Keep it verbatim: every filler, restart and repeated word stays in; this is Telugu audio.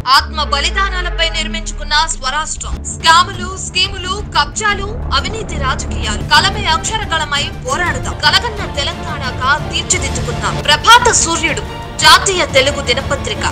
ఆత్మ బలిదానాలపై నిర్మించుకున్న స్వరాష్ట్రం. స్కాములు, స్కీములు, కబ్జాలు, అవినీతి రాజకీయాలు కలమే అక్షరగళమై పోరాడదాం. కలగన్న తెలంగాణగా తీర్చిదిద్దుకుందాం. ప్రభాత సూర్యుడు జాతీయ తెలుగు దినపత్రిక.